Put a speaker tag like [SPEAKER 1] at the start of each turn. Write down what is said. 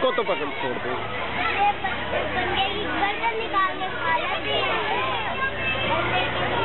[SPEAKER 1] इसको तो पकड़ छोड़ दो।
[SPEAKER 2] गर्दन निकाल के खा लेते हैं।